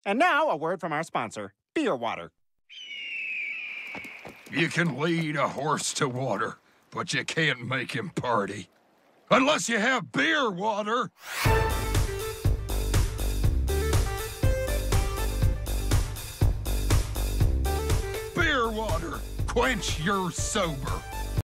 And now, a word from our sponsor, Beer Water. You can lead a horse to water, but you can't make him party. Unless you have beer water. Beer water. Quench your sober.